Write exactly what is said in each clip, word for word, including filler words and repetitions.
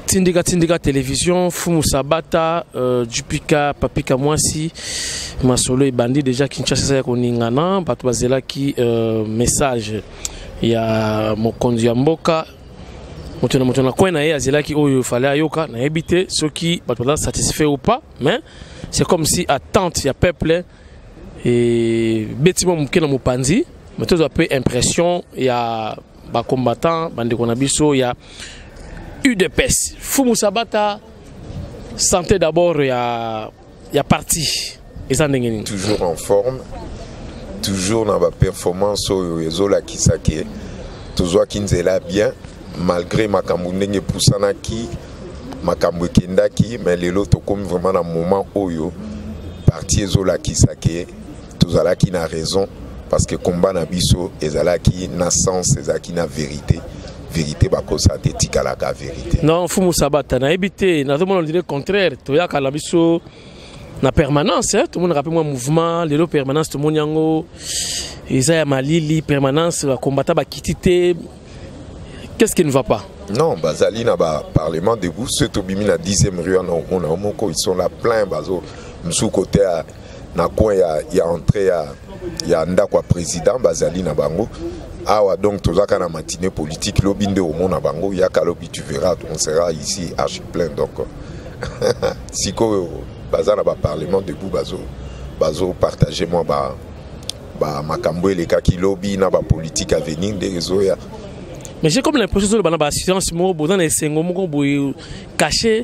Tindika Tindika Télévision, Fumu Sabata, euh, Jupika, Papika Mwasi, Masolo et Bandi déjà Kinshasa ya koningana, batu bazela ki euh, message ya mokonzi ya mboka. Motuna motuna kwa na ye azela ki oyo fallait ayoka na ebité ceux qui batu bazela satisfait ou pas, mais c'est comme si attente ya peuple et betima mukena mopanzi, mais tout a peu impression ya ba combattant, bande konabiso ya U D P S. Fumu Sabata, santé d'abord, il y a, y a parti. Toujours en forme, toujours dans la performance au Yozola Kisake, toujours Kinzela bien, malgré ma Kamundenge Poussanaki, ma Kambwekendaki, mais les autres comme vraiment dans le moment où yo parti Yozola Kisake, toujours là qui n'a raison, parce que combat na biso, ezala qui n'a sens, ezala qui n'a vérité. Vérité bakosa tetika la vérité. Non, Fumu Sabata na ebité, na tout le monde dit le contraire. Toya kalabiso na permanence, hein? Tout le monde rappelle moi mouvement, les permanence tout le monde yango. Isaiah Malili permanence combattant ba kitité. Qu'est-ce qui ne va pas? Non, bazali na ba parlement debout, ceux to bimi na dixième rue na on a moko ils sont là plein bazo. Msou côté na coin ya ya entrée ya ya ndakwa président bazali na bango. Ah ouais, donc tout ça quand la matinée politique, l'obinde au monde à Bango, il y a qu'à l'obit, tu verras, on sera ici archi plein. Donc, si quoi, bazar n'a pas parlement debout, bazo, bazo, partagez-moi, bah, bah, ma camboué les cas qui lobby n'a pas politique à venir des réseaux. Mais j'ai comme l'impression que le banana assistance mo dans les cinq mots pour cacher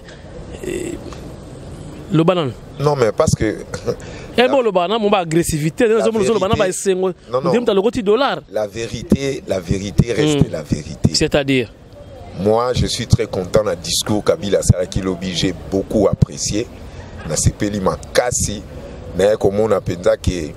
le banane. Non mais parce que et bon le banane mon agressivité les hommes le banane ba cinq le dollar. La vérité, la vérité reste mm. la vérité. C'est-à-dire moi je suis très content du discours Kabila Saraki Lobby, j'ai beaucoup apprécié. Na sepeli makasi na comme on appelle ça que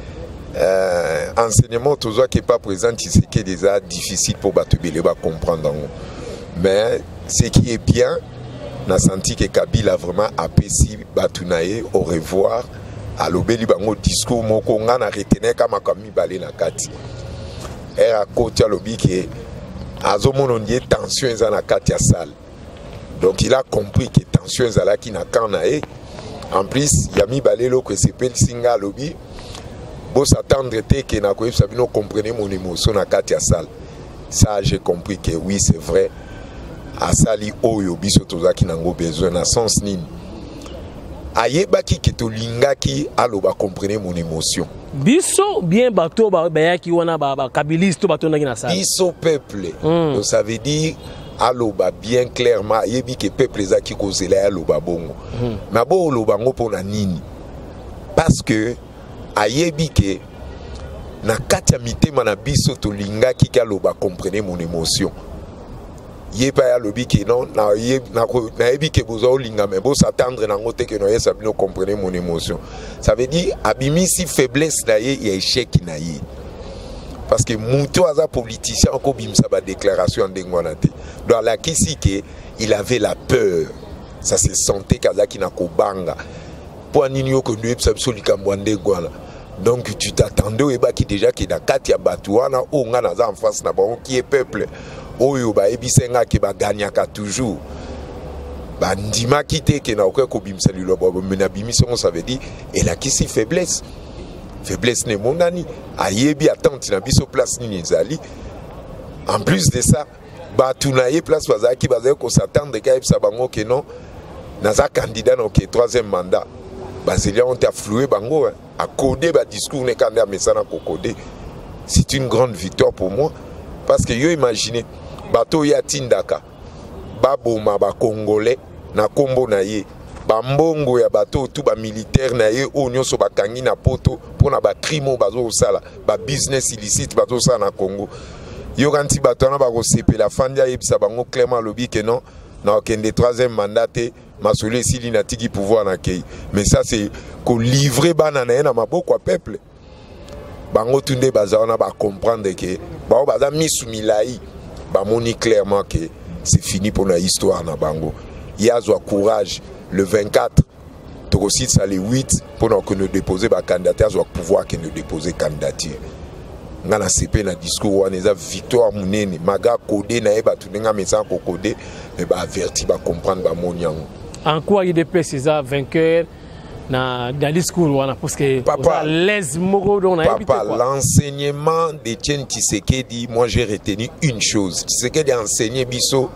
euh, enseignement toujours qui est pas présent c'est que déjà difficile pour batubele ba comprendre. Mais ce qui est bien, on a senti que Kabila vraiment apprécie Batunaye au revoir à l'obéli bango discours moko ngana retenir kama kami balé na kati era côté lobby que azomono ndie tension za na kati ya salle. Donc il a compris que tension za la ki na kanae en plus yami balé lo que c'est pel singa lobby bo s'attendre te que na ko sabino comprenez mon émotion na kati ya salle. Ça j'ai compris que oui c'est vrai. Asali oyo biso tozaki nango besoin na sens nini ayebaki ke tolingaki aloba comprenez mon émotion biso bien bato ba yaki wana ba kabiliste bato ndaki na sala biso peuple mm. Donc ça veut dire aloba bien clairement ayebi ke peuple zaki kozela aloba bongo mm. Mais bo oloba ngo pona nini parce que ayebi ke na kati ya mitema na biso tolingaki ke aloba comprenez mon émotion. Yé pas lobby qui non na yé na na ebi ke bozo linga mais bo s'attendre na ngote que no yé ça bien comprendre mon émotion. Ça veut dire abimi si faiblesse na yé y a échec na yé. Parce que muto aza politicien ko bim sa ba déclaration ndengwana te. Dans la kisi que il avait la peur. Ça se sentait kazaki na ko banga. Pour nini yo ko ndu epsa biso likambo ndengwana. Donc tu t'attendais ba ki déjà ki na kati ya batuana o ngana za en face na ba qui est peuple. Oyo ba ebisenga ke ba gagnaka toujours ba ndima kité ke na okoka ko bimisa lilo ba mena bimisongo ça veut dire et la kisi faiblesse faiblesse ne monani ayebi attente na biso place ni ezali en plus de ça ba tunaye place bazaki bazaki ko s'attendre ka ebisa bango ke non naza candidat na ke troisième mandat bazelia on t'a floué bango a coder ba discours ne candidat mesana ko coder. C'est une grande victoire pour moi parce que yo imaginez bato ya tindaka baboma ba congolais na kombo na ye ba mbongo ya bato tout ba militaire na ye o nyonso bakangi na poto pona ba crime bazo sala ba business illicite bazo sala na Congo yo kanti bato na ba ko sepela fandia yebisa bango clairement lobby que non na okende troisième mandat te masolo sili na tiki pouvoir na kei mais ça c'est ko livrer bana na na maboko peuple bango tunde bazana ba comprendre que ba baza misumilai ba moni clairement que c'est fini pour la histoire na bango. Il y a courage le vingt-quatre aussi ça les huit pour que nous déposer ba candidature soit pouvoir que nous déposer candidature. ngana sepe na discours wana eza victoire munene maga codé na eba tunenga mesa ko codé mais ba averti ba comprendre ba moniango. En quoi I D P S est vainqueur na dans discours wana parce que papa les mogo donc na papa l'enseignement d'Étienne Tshisekedi, moi j'ai retenu une chose. Tshisekedi a enseigné biso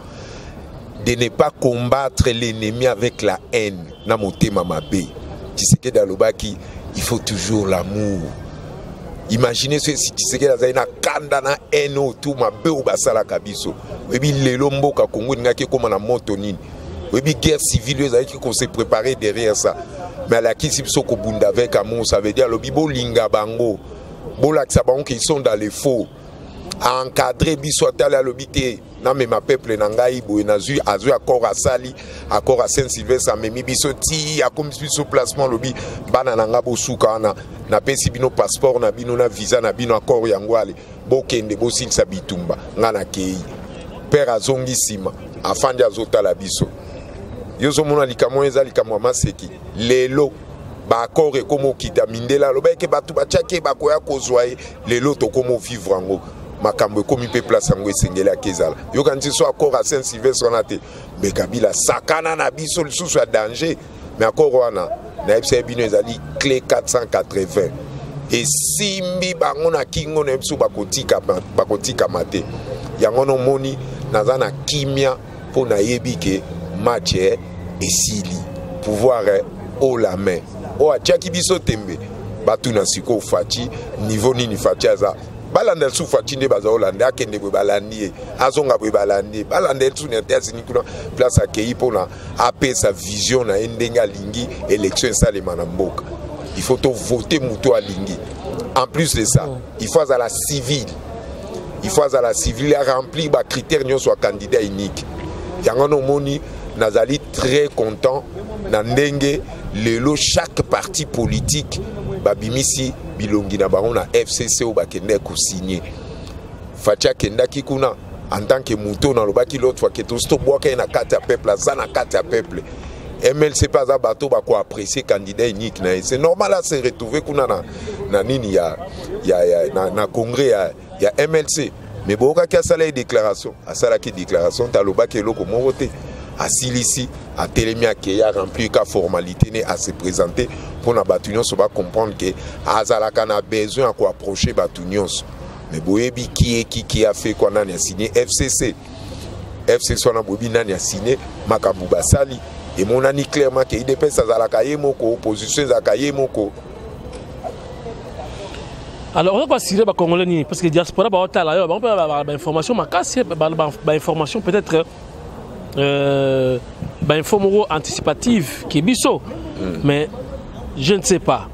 de ne pas combattre l'ennemi avec la haine na motema mabe. Tshisekedi alobaki il faut toujours l'amour. Imaginez ce si Tshisekedi azali na kanda na haine autour mabe ou basala kabiso. Webi lelo mboka Congo ngaki koma na moto nini. Webi guerre civile ezali qu'on s'est préparé derrière ça. Mais la qui s'il faut bunda avec amour, ça veut dire le bibo linga bango, bolak sabon qui sont dans les faux, encadré bisotala le bité, na mais ma peuple nangai bo nazu azu accord à Sali, accord à Saint-Sylvestre, mais mi bisoti a comme biso placement le bi bana nanga bo sukana, na pesi bino passeport na bino na visa na bino accord yangwale, bokende bo sin sabitumba, ngana kei, père azongi sima, afandi azota la biso. Yozo mona likamo eza likamo maseki lelo ba accord e komo kita mindela lobeke batu bachake bakoya kozwaye lelo to komo vivre ngo makambo komi pe place ngo esengela kezala yo kanti so accord à Saint-Sylvestre on a te be Kabila sakana na biso lisusu ya danger mais accord wana na epse bino ezali clé quatre cent quatre-vingts et simbi bango na kingo na epso bakotika bakotika mate yango no moni nazana kimia po na yebike match et sili pouvoir au la main o achaki biso tembe batu na siko fachi niveau nini fachi aza balanda su fachi nde baza olanda akende bwe balandi azonga bwe balandi balanda tu ne tesi nikuna place akei pona apesa sa vision na endenga lingi élection salema na mboka il faut to voter muto a lingi en plus de ça il faut à la civile il faut à la civile remplir ba critères nyo soit candidat unique yango no moni nazali très content nandenge lelo chaque parti politique babimisi bilongi na bango na F C C ou bakende ko signer fatia kenda kikuna en tant que mouton na lobaki l'autre fois que tout sto boka na kata peuple za na kata peuple M L C pas za bateau ba ko apprécier candidat unique na c'est normal là se retrouver kuna na na nini ya ya, ya na, na congrès ya, ya M L C mais boka ka sala déclaration a sala ki déclaration ta lobaki loko mo voter à Silisi, à Télémia qui a rempli la formalité à se présenter pour la Batunion, on va comprendre que Azalaka a besoin de approcher Batunion. Mais Boyebi qui est qui qui a fait qu'on a signé F C C. F C C on a bobi nani a signé Makabouba Sali et mon ami clairement que I D P S Azalaka yemoko opposition Azalaka yemoko. Alors on va signer les Congolais parce que diaspora ba otala on peut avoir information ma casse information peut-être Euh, ben, information anticipative qui est biso, mm. mais je ne sais pas.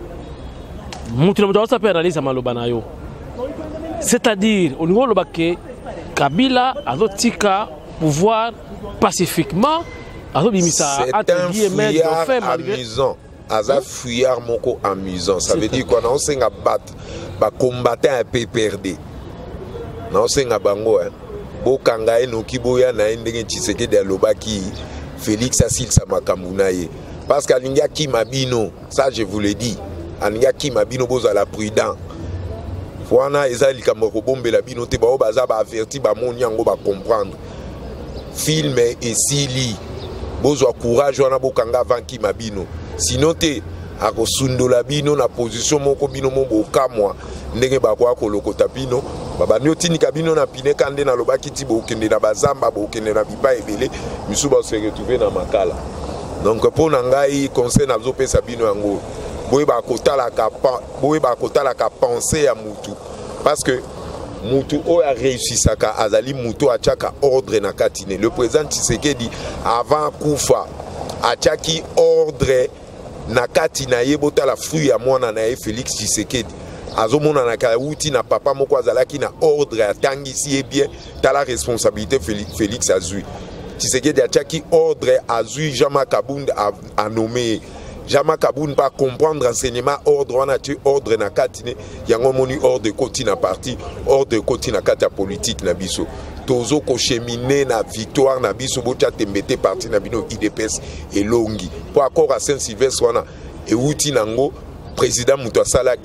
C'est-à-dire, au niveau de Kabila a tika pouvoir pacifiquement. C'est un fuyard amusant. Un fuyard moko amusant. Ça veut dire qu'on a un battre, un combattant un peu perdu. On a un bango. Bokanga eno kiboya na ndenge Tshisekedi alobaki Félix Asil Samakambunaye parce qu'alinga ki mabino ça je vous le dis alinga ki mabino boza la prudent wana ezali kamoko bombela bino te ba baza ba averti ba monyango ba comprendre film et sili bozo courage wana bokanga avant ki mabino sinon te akosundola bino na position moko bino mo bokamwa ndenge ba kwa kolokota bino baba nyotini kabino na pine kande na lobaki ti bokende na bazamba bokende na bipa ebele misuba se retrouver na makala donc pour ngai conseil na zo pesa bino yango boye ba kotala ka boye ba kotala ka penser ya mutu parce que mutu o a réussi saka azali mutu achaka ordre na katine le président Tshisekedi avant kufa achaki ordre na katina yebota la fruit ya mwana na Félix Tshisekedi azomona na kauti na papa moko azalaki na ordre atangisi e bien ta la responsabilité Félix, Félix azui Tshisekedi achaki ordre azui Jama Kabund a, a nommé Jama Kabund pas comprendre enseignement ordre wana tu ordre na katine yango moni ordre koti na parti ordre koti na kata politique na biso tozo ko cheminer na victoire na biso botia tembete parti na bino I D P S et longi pour accord à Saint-Sylvestre wana e uti nango président Muto Salaki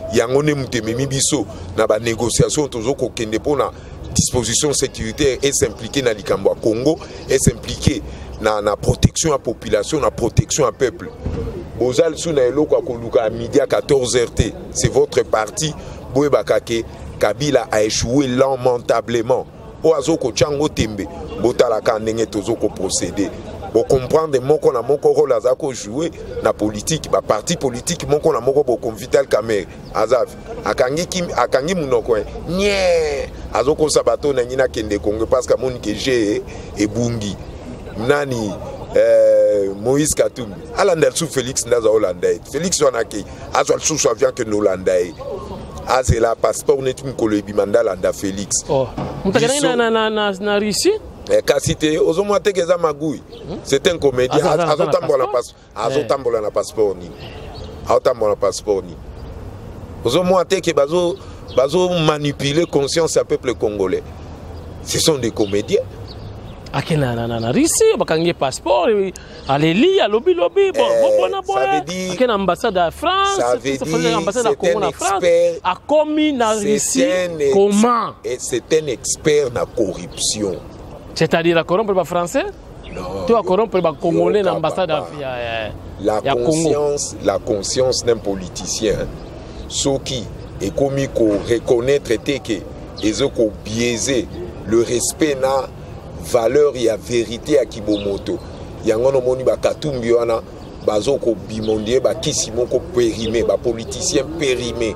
yangone mutememi biso na ba négociation tozoko kende pona disposition sécuritaire et s'impliquer dans likambo Congo et s'impliquer na na protection à population, na protection à peuple. Bozal suna eloko akoluka à midi à quatorze heures T. C'est votre parti boye bakake Kabila a échoué lamentablement. O azoko chango tembe botala ka ndenge tozoko procéder. Pour comprendre moko na moko rôle azako jouer na politique ba parti politique moko na moko bo Vital Kamerhe azav akangi kim akangi munoko nye azoko sabato na nyina kende Congo parce que mon que j'ai et bungi nani euh, Moïse Katumbi alanda sous Félix Ndaza Hollandais Félix wanaki azwa sous avion que Hollandais azela passeport netum kolobi mandala nda Félix oh mtakana na na na na Russie Kasite, Ozomoate Keza Magui, c'est un comédien. Azotambola Azotambola na passeport ni. Azotambola passeport ni. Ozomoate Ke Bazo Bazo manipuler conscience à peuple congolais. Ce sont des comédiens. Akena na na na Russie, bakangi passeport, aleli, alobi lobi, bon bon bon. Ça veut dire. Akena ambassade à France. Ça veut dire. Ambassade à Congo na France. A commis na Russie. Comment? Et c'est un expert na corruption. C'est-à-dire la corrompre les Français? Non. Tu vas corrompre les Congolais dans l'ambassade La conscience, la conscience d'un politicien, ce qui est comme reconnaître que ils ont biaisé le respect na valeur et la vérité à Kibomoto. Yangono moni ba Katumbi wana bazoko bimondier ba kisimo ko périmé ba politicien périmé.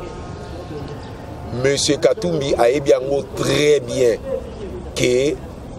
Monsieur Katumbi a bien très bien que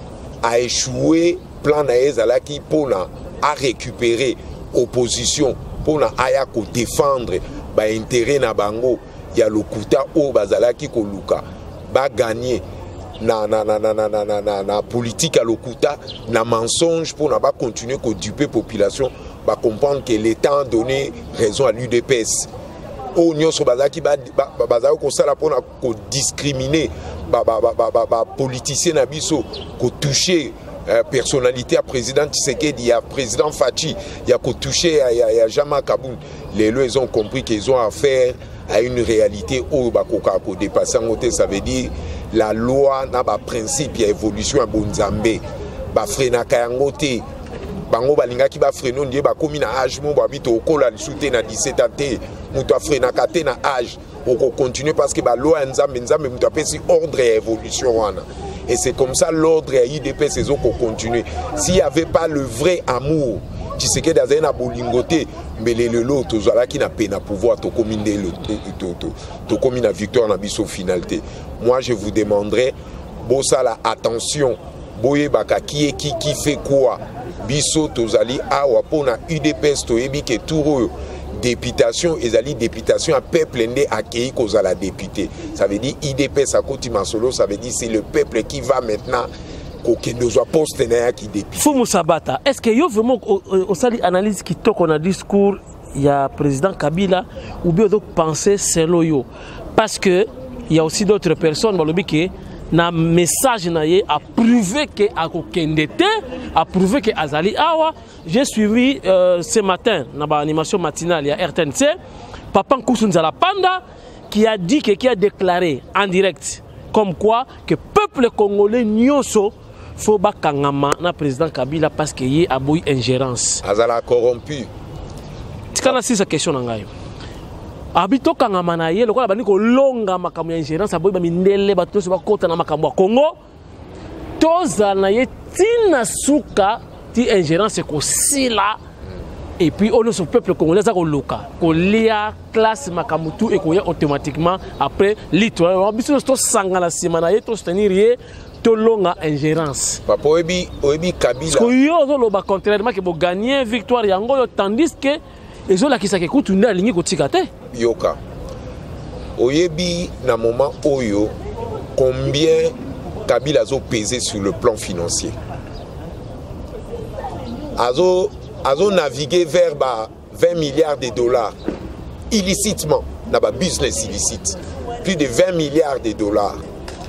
a échoué plan na qui pour a récupérer opposition pour na aya ko défendre ba intérêt na bango ya lokuta o bazalaki ko luka ba gagner na na na na na na na na politique à lokuta na mensonge pour na ba continuer ko duper population ba comprendre que l'État a donné raison à l'U D P S o nyonso bazaki ba bazaki ko sala pour na ko discriminer ba ba ba ba ba politicien na biso ko toucher euh, personnalité à président Tshisekedi, il y a président Fachi, il y a ko toucher il y a, a Jama Kaboun. Les lois ils ont compris qu'ils ont affaire à une réalité où ba ko ka ko dépasser ngote, ça veut dire la loi na ba principe ya évolution à Bonzambe ba frena kayangote bango balingaki ba freno ndiye ba komi na âge mo ba bito okola lisute na dix-sept ans te muto frena kate na âge on continue parce que la loi nzambe nzambe muto apesi ordre et évolution wana et c'est comme ça l'ordre et I D P ces qu'on continue. S'il n'y avait pas le vrai amour tu sais que dans un abolingoté mais le lelo tozala qui n'a pas na pouvoir to comminer le to to comminer victoire na biso finalité. Moi je vous demanderai bosala attention boye baka qui est qui qui fait quoi biso tozali awa pona U D P S to ebi ke touro députation ezali députation à peuple ndé accueilli cause à la députée. Ça veut dire I D P S à côté Masolo, ça veut dire c'est le peuple qui va maintenant qui nous a posté qui député. Fumu Sabata, est-ce que yo vraiment au sali analyse qui toque on a discours il y a président Kabila ou bien d'autres pensées c'est loyo parce que il y a aussi d'autres personnes dans le biquet na message na ye a prouvé que a kokendete a prouvé que azali awa. J'ai suivi euh, ce matin dans l'animation matinale il y a R T N C Papa Nkusunzala Panda qui a dit que qui a déclaré en direct comme quoi que peuple congolais nyonso faut bakangama na président Kabila parce que y a boy ingérence azala corrompu tikana si sa question nangayo habito kangama na ye lokola bani ko longa makambo ya ingérence aboy ba mindele bato so bakota na makambo ya Congo toza na ye tina suka ti ingérence ko sila et puis on est peuple congolais ça ko loka ko lia classe makambo tout et ko ya automatiquement après l'histoire biso to sangala sima na ye to soutenir ye to longa ingérence papa obi obi Kabila ko yo zo lo ba contrairement que bo gagner victoire yango yo tandis que ezo la kisake kutu nda lingi ko tikate yoka oyebi na moment oyo combien Kabila a pesé sur le plan financier azo azo navigué vers bah, vingt milliards de dollars illicitement dans ba business illicite plus de vingt milliards de dollars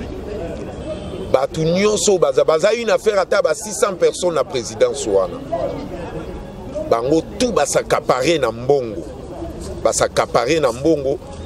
batu nyonso baza baza une affaire ata ba six cents personnes na présidence wana bango tout basaccaparé na mbongo basaccaparé na mbongo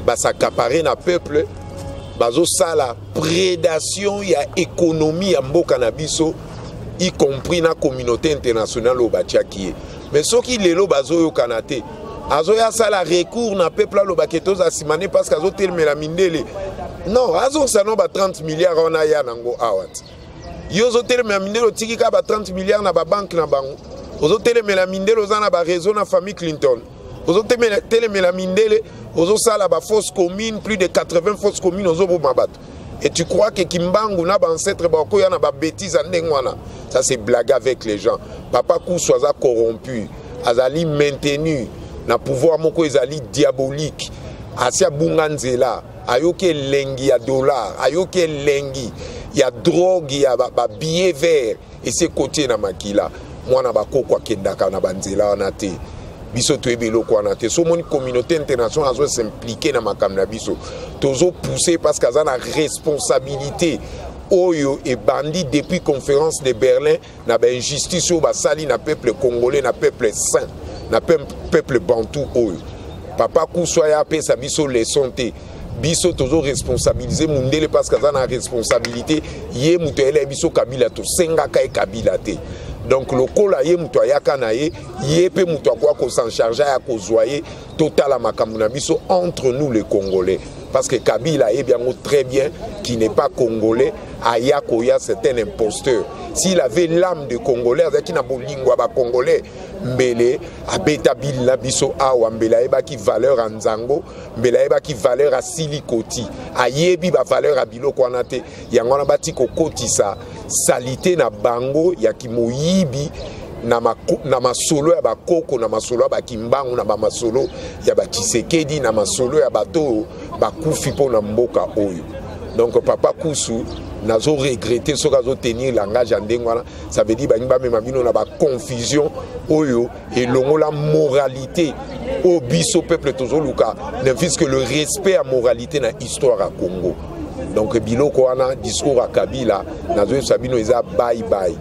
s'accaparer na peuple, bazo ça la prédation ya économie ya mboka na biso, y compris na communauté internationale au batiaki. Mais ce qui lelo bazo yo kanate, azo ya ça la recours na peuple lo baketo za simane parce qu'azo telme la mindele. Non, azo ça non ba trente milliards on a ya nango awat. Yo zo telme la mindele tiki ka ba trente milliards na ba banque na bango. Ozo telme la mindele za na ba réseau na famille Clinton. Ozo telme la mindele ozo sala ba fausse commune, plus de quatre-vingts fausses communes ozo bo mabato. Et tu crois que Kimbangu na ba ancêtre ba ko ya na ba bêtise ndengwana. Ça c'est blague avec les gens. Papa Kouswaza corrompu, azali maintenu na pouvoir moko ezali diabolique. Asia bunganzela, ayoke lengi ya dollar, ayoke lengi ya drogue ya ba, ba billet vert et c'est côté na makila. Mwana ba kokwa kendaka na banzela wana te. Biso to ebelo ko wana te. So mon communauté internationale azo s'impliquer na makam na biso. Tozo pousser parce qu'aza na responsabilité. Oyo et bandit depuis conférence de Berlin na ba injustice au basali na peuple congolais na peuple saint na peuple bantou oyo papa Kouswaya pe sa biso leçon te biso tozo responsabiliser mundele parce que ça na responsabilité yé muto ele biso kabila to senga kai kabila te donc le kola yé muto ayaka na ye yé pe muto akwa ko s'en charger ya ko zoyer total makambo na biso entre nous les Congolais. Parce que Kabila est bien très bien, qui n'est pas congolais, Aya Koya c'est un imposteur. S'il avait l'âme de Congolais, qui n'a pas lingua ba congolais, Mbele, Abeta Bila Biso Awa, Mbela Eba qui valeur à Nzango, Mbela Eba qui valeur à Silikoti, Ayebi ba valeur à Bilo Kwanate, Yangona Bati Kokoti sa, Salité na Bango, Yakimoyibi, na ma na masolo ya bakoko na masolo ya bakimbangu na ba masolo ya ba Tshisekedi na masolo ya bato bakufi po na mboka oyo. Donc papa Kusu nazo regretter so kazo tenir langage andengwana, ça veut dire ba ngba mema bino na ba confusion oyo et longo la moralité au biso peuple tozoluka ne fils que le respect à moralité na histoire à Congo. Donc biloko wana discours à Kabila nazo sabino eza bye bye.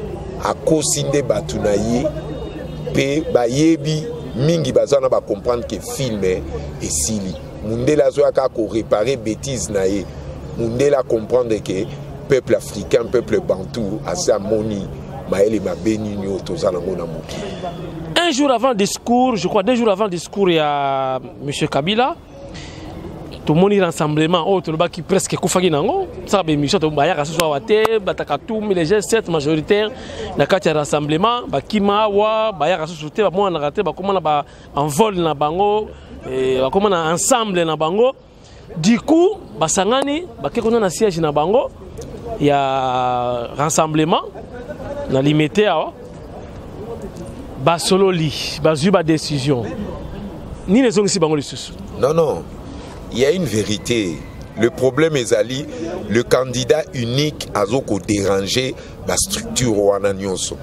A kosinde batunaye pe bayebi mingi bazana ba comprendre que film et sili mundela zo aka ko réparer bêtise naye mundela comprendre que peuple africain peuple bantou asa moni maele mabeni nyo tozana mona moki. Un jour avant le discours, je crois deux jours avant le discours, il y a monsieur Kabila. Tout le monde est rassemblement, oh, tout le monde qui presque koufagi nango, ça be mission to baya kaso so wate, bataka tout mais les G sept majoritaires na kati ya rassemblement, ba kima wa baya kaso soute ba mo na raté ba comment na ba en vol na bango et ba comment na ensemble na bango. Du coup, ba sangani ba ke kono na siège na bango, il y a rassemblement na limité awa. Ba solo li, ba zu ba décision. Ni les ongi si bango lisusu. Non non. Il y a une vérité. Le problème est ali, le candidat unique a zoko dérangé la structure wana nyonso.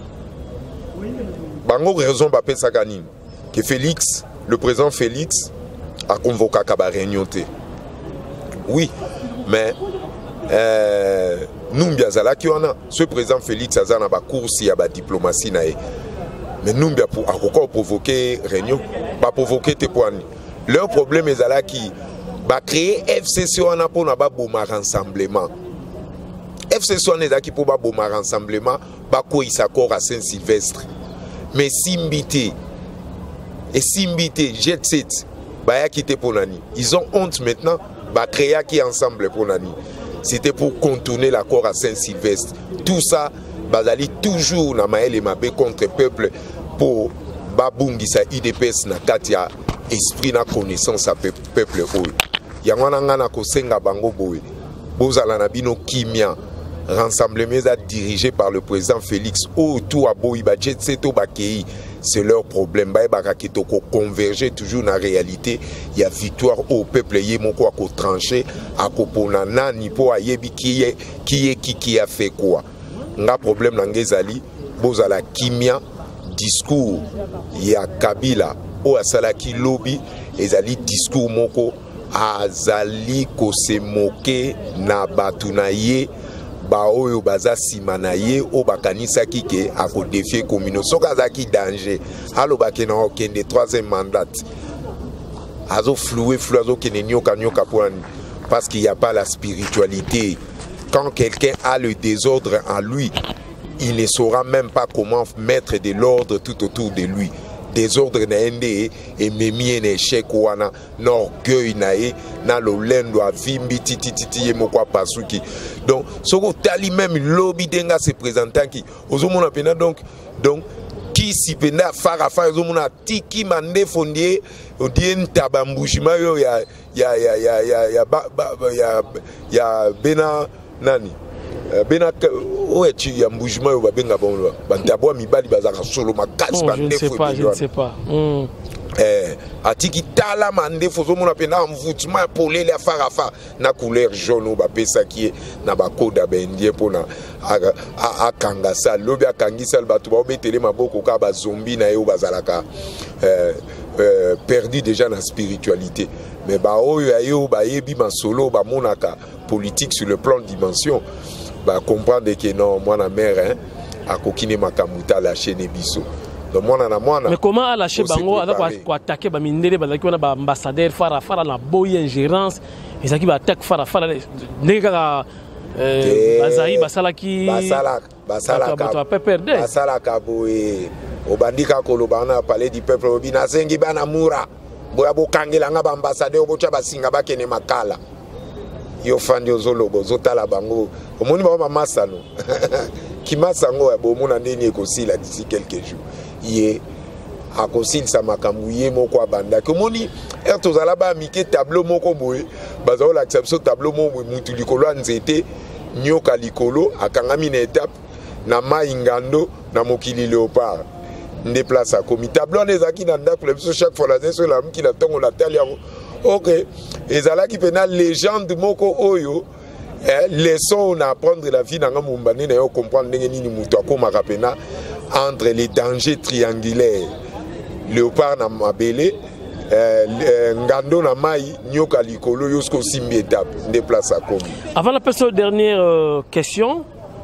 Bango raison ba pesa kanini que Félix, le président Félix a convoqué kaba réunion te. Oui, mais euh nous biazala ki wana ce président Félix azana ba course ya ba diplomatie na e. Mais nous bien pour encore provoquer réunion, pas provoquer te poani. Leur problème est là qui va créer F C C on a pour na ba boma rassemblement. F C C on est là qui pour ba boma rassemblement, ba ko isakor à Saint-Sylvestre. Mais Simbité et Simbité Jet Set ba ya quitté pour nani. Ils ont honte maintenant, ba créer qui ensemble pour nani. C'était pour contourner l'accord à Saint-Sylvestre. Tout ça bazali toujours na maele mabe contre peuple pour babungisa I D P S na katia esprit na connaissance à peuple oyo. Yangwana ngana ko senga bango boye. Bozala na bino kimia. Rassemblement dirigé par le président Félix autour à Boyi Badjet Seto Bakei. C'est leur problème. Bae bakakito ko converger toujours na réalité. Il y a victoire au peuple yemoko ko trancher à ko ponana ni po ayebi qui est qui est qui qui a fait quoi. Nga problème na ngezali bozala kimia discours ya Kabila o asalaki lobby ezali discours moko azali ko se moquer na batunaye ba oyo baza simana ye o bakanisa kike ako défier commune soka zaki danger alo bakena okende troisième mandat azo floué flou azo kene nyoka nyoka parce qu'il n'y a pas la spiritualité. Quand quelqu'un a le désordre en lui, il ne saura même pas comment mettre de l'ordre tout autour de lui. Désordre na ende et memi en échec wana n'orgueil nae na lolendo a vimbi titi titi mokwa pasuki. Donc soko tali même lobby denga se présentant qui ozomona pena donc donc qui si pena fara fara ozomona tiki mande fondie odien tabambushima yo ya ya ya ya ya ya ya ya bena nani bena ouais tu y a bougement au babenga bon bandabwa mibali bazaka solo makasi bande je ne sais pas je ne sais pas mm. eh atiki tala mande fozo mona pena mvutima polé la farafa na couleur jaune ba pesa qui na ba koda bendie pona a kanga sa lobi akangisa batu ba obetele maboko ka ba zombie na yo bazalaka euh Euh, perdu déjà dans la spiritualité. Mais bah oh yo bah yebi ma solo bah monaka politique sur le plan de dimension bah comprendre que non moi na mère hein a kokine makamuta lâcher nebiso. Donc moi na moi na. Mais comment a lâché bango avec quoi attaquer ba mindele ba qui on a ba ambassadeur fara fara la boy ingérence et ça qui va attaquer fara fara ndeka euh bazai basala ki basala basala ka basala ka boy obandika koloba na parler du peuple obina sengi bana mura boya bokangela nga ba ambassadeur bocha basinga bakene makala yo fandi ozolobo zotala bango omoni ba mama masano ki masango ya bomona ndeni ekosila d'ici quelques jours yé akosil sa makambu ye moko abanda ko moni erto zala ba mike tableau moko boye bazo la exception tableau moko mutu likolo nzete nyoka likolo akangami na étape na maingando na mokili léopard déplace à commis tableau les aki na ndako lebiso chaque fois la sur la qui la tongo la tali OK ezala ki pena légende moko oyo eh, leçon na apprendre la vie na ngamumbani na yo comprendre ndenge nini mutu akoma kapena entre les dangers triangulaires léopard na mabele euh, ngando na mai nyoka likolo yosko simbi étape déplace à commis. Avant la personne dernière euh, question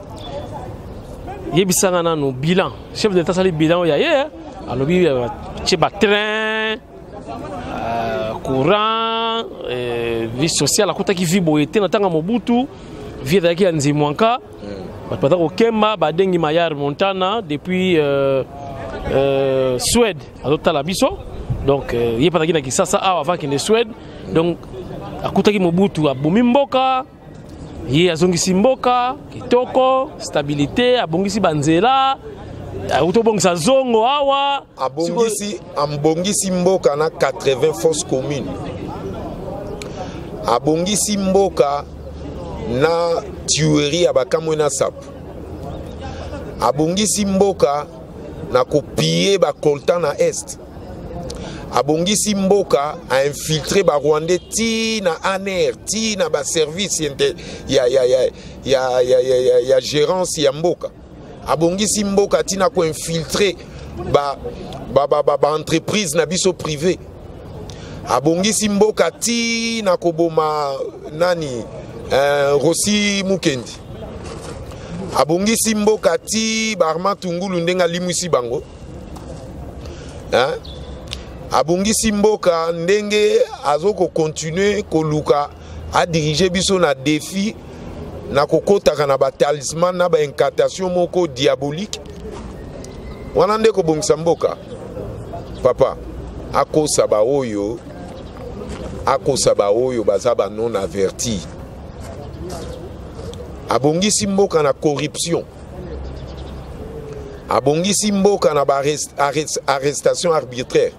yebisanga na no bilan chef d'état sali bilan ya ye alobi che ba train euh, courant euh, vie sociale akuta ki vie boyete na tanga mobutu vie daki anzi mwanka ba pata ko kemba ba dengi mayar montana depuis euh, euh, Suède adota la biso donc euh, ye pata ki na kisasa avant qu'il ne Suède donc akuta ki mobutu abomi mboka ye azongisi mboka kitoko stabilité abongisi banzela utobongisa zongo awa abongisi ambongisi mboka na quatre-vingts fosses communes abongisi mboka na tuerie abakamwe na sapu abongisi mboka na kopie ba coltan na est abongisi mboka a infiltré ba Rwandais ti na aner ti na ba service ya ya ya ya ya ya ya gérance ya mboka abongisi mboka ti na ko infiltré ba ba ba ba entreprise na biso privé abongisi mboka ti na koboma nani euh, Rossi Mukendi abongisi mboka ti ba Armand Tungulu ndenga limwisi bango hein abongisi mboka ndenge azoko continuer koluka a diriger biso na défi na kokotaka na ba talisman na ba incantation moko diabolique wana nde ko bongisa mboka papa akosa ba oyo akosa ba oyo bazaba non averti abongisi mboka na corruption abongisi mboka na ba arrest, arrest, arrestation arbitraire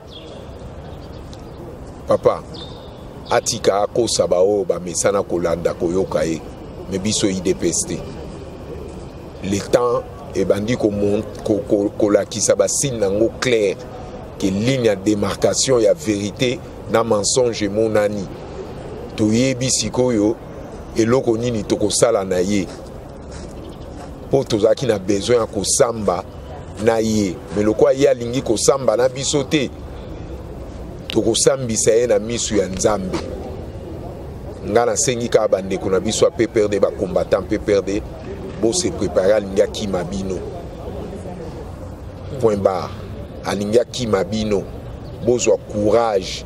papa atika akosa bao ba mesana kolanda koyoka e me biso idepeste le temps e bandi ko ko kolakisa ba signe nango clair que ligne de démarcation ya vérité na mensonge monani toyebi sikoyo eloko nini tokosala na ye po tozaki na besoin ya kosamba na ye me lokwa ye alingi kosamba na biso te tokosambisa ye na misu ya nzambe nga nasengi kaka bandeko na biso ape perde bacombattant mpe perde bose prépare alingi akima bino point barre alingi akima bino bozwa courage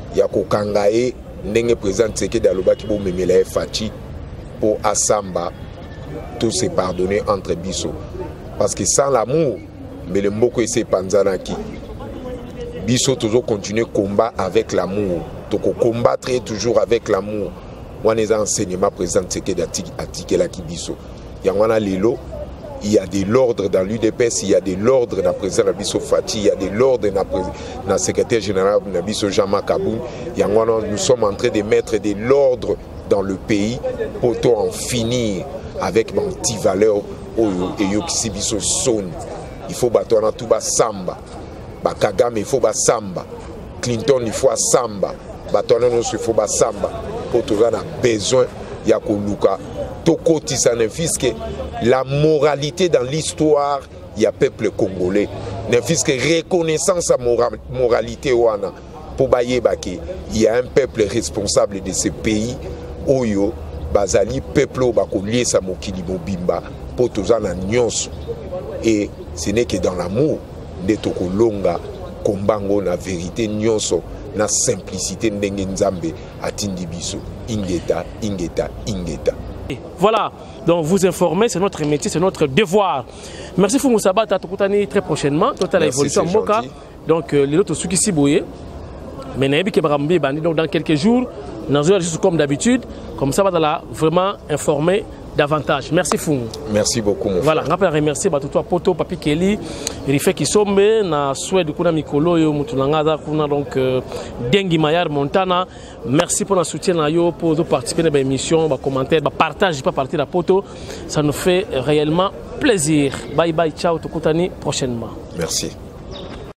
ya kokanga ye ndenge président Tshisekedi alobaki bo memela ye faci pour asamba tout se pardonner entre biso parce que sans l'amour mais le mboko ese panzanaki biso toujours continuer combat avec l'amour toko combattre toujours avec l'amour wana eza enseignement président Tshisekedi atikelaki biso yango wana lelo il y a de l'ordre dans l'U D P S, il y a de l'ordre dans le président Nabiso Fati, il y a de l'ordre dans le secrétaire général Nabiso Jama Kaboun. Nous sommes en train de mettre de l'ordre dans le pays pour en finir avec mon petit valeur et Yokisi Biso Son. Il faut battre tout bas samba. Kagame il faut bas samba. Clinton il faut samba. Batona il faut bas samba. Pour tout ça, on a besoin de Luka. Toko Tissanefisque, la moralité dans l'histoire, il y a peuple congolais. Nefisque reconnaissance à mora moralité wana pour bayebake, il y a un peuple responsable de ce pays. Oyo bazali peuple bako lié sa mokili mobimba pour tous en nyonso. Et ce n'est que dans l'amour de toko longa kombango na vérité nyonso na simplicité ndenge nzambe atindi biso ingeta ingeta ingeta. Voilà, donc vous informer, c'est notre métier, c'est notre devoir. Merci Fumu Sabata, très prochainement. Total évolution Moka. Donc, les autres ceux qui s'y bouillent. Mais donc dans quelques jours, nous allons comme d'habitude. Comme ça, on va vraiment informer davantage. Merci Fumu. Merci beaucoup. Mon voilà, on va remercier toi Poto, Papi Kelly, Rife Kisombe, na Suède, Kuna Mikolo, yo Mutunanga, Kuna donc Dengi Mayar, Montana. Merci pour le soutien pour participer à l'émission, commentaire, partage, pas partir à Poto. Ça nous fait réellement plaisir. Bye bye, ciao, Tokutani prochainement. Merci.